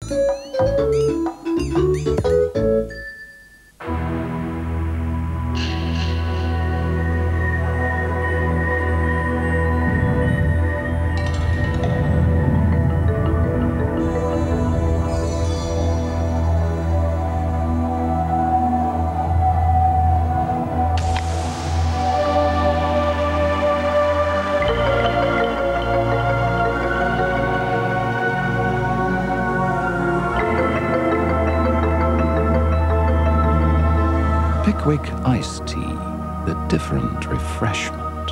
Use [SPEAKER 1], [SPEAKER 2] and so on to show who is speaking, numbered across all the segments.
[SPEAKER 1] Pickwick Iced Tea, the different refreshment.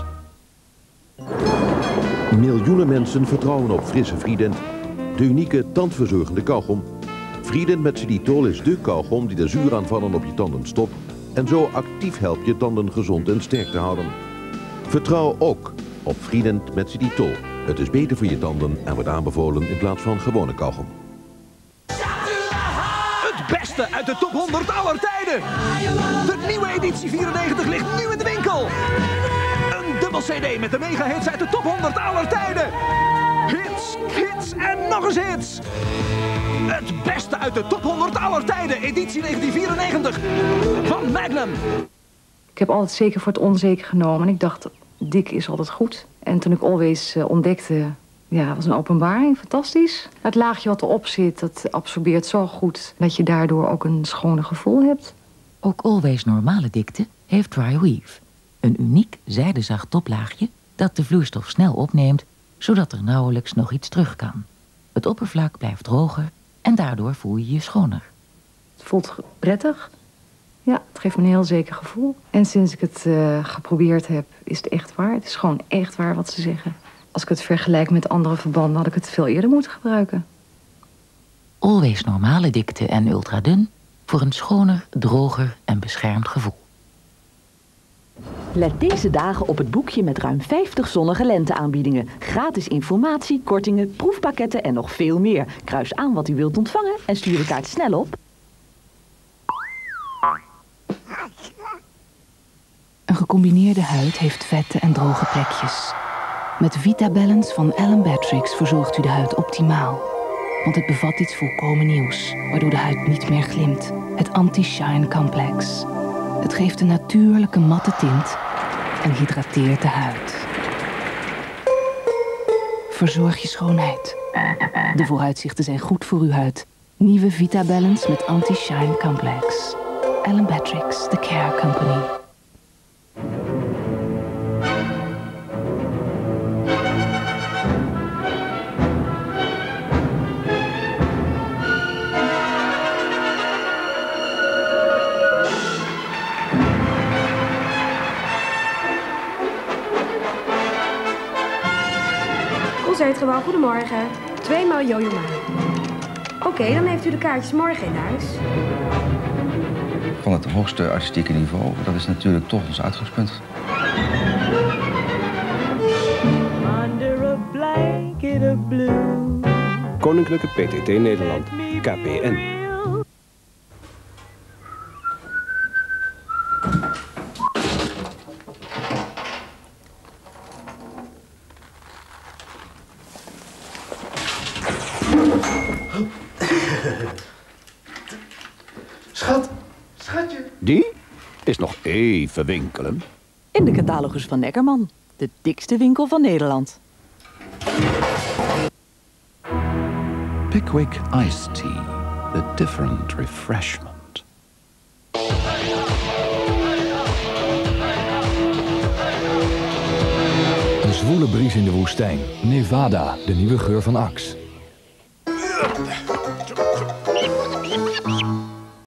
[SPEAKER 2] Miljoenen mensen vertrouwen op frisse Friedent, de unieke tandverzorgende kauwgom. Friedent met xylitol is dé kauwgom die de zuuraanvallen op je tanden stopt en zo actief helpt je tanden gezond en sterk te houden. Vertrouw ook op Friedent met xylitol. Het is beter voor je tanden en wordt aanbevolen in plaats van gewone kauwgom.
[SPEAKER 3] Het beste uit de top 100 aller tijden. De nieuwe editie 94 ligt nu in de winkel. Een dubbel CD met de mega-hits uit de top 100 aller tijden. Hits, hits en nog eens hits. Het beste uit de top 100 aller tijden, editie 1994 van Magnum.
[SPEAKER 4] Ik heb altijd zeker voor het onzeker genomen en ik dacht, dik is altijd goed. En toen ik Always ontdekte, ja, het was een openbaring, fantastisch. Het laagje wat erop zit, dat absorbeert zo goed dat je daardoor ook een schoner gevoel hebt.
[SPEAKER 5] Ook Always normale dikte heeft Dry Weave. Een uniek zijdezacht toplaagje dat de vloeistof snel opneemt, zodat er nauwelijks nog iets terug kan. Het oppervlak blijft droger en daardoor voel je je schoner.
[SPEAKER 4] Het voelt prettig. Ja, het geeft me een heel zeker gevoel. En sinds ik het geprobeerd heb, is het echt waar. Het is gewoon echt waar wat ze zeggen. Als ik het vergelijk met andere verbanden, had ik het veel eerder moeten gebruiken.
[SPEAKER 5] Always normale dikte en ultradun voor een schoner, droger en beschermd gevoel.
[SPEAKER 6] Let deze dagen op het boekje met ruim 50 zonnige lenteaanbiedingen. Gratis informatie, kortingen, proefpakketten en nog veel meer. Kruis aan wat u wilt ontvangen en stuur de kaart snel op.
[SPEAKER 7] Een gecombineerde huid heeft vette en droge plekjes. Met VitaBalance van Ellen Batrix verzorgt u de huid optimaal. Want het bevat iets volkomen nieuws, waardoor de huid niet meer glimt. Het Anti-Shine Complex. Het geeft een natuurlijke matte tint en hydrateert de huid. Verzorg je schoonheid. De vooruitzichten zijn goed voor uw huid. Nieuwe VitaBalance met Anti-Shine Complex. Ellen Batrix, The Care Company.
[SPEAKER 8] Concertgebouw, goedemorgen. 2 maal Jojo Ma. Oké, dan heeft u de kaartjes morgen in huis.
[SPEAKER 9] Van het hoogste artistieke niveau, dat is natuurlijk toch ons uitgangspunt.
[SPEAKER 10] Under a blanket of blue.
[SPEAKER 11] Koninklijke PTT Nederland, KPN.
[SPEAKER 12] Schatje. Die is nog even winkelen.
[SPEAKER 6] In de catalogus van Neckerman, de dikste winkel van Nederland.
[SPEAKER 1] Pickwick Iced Tea, the different refreshment.
[SPEAKER 13] Een zwoele bries in de woestijn. Nevada, de nieuwe geur van Axe.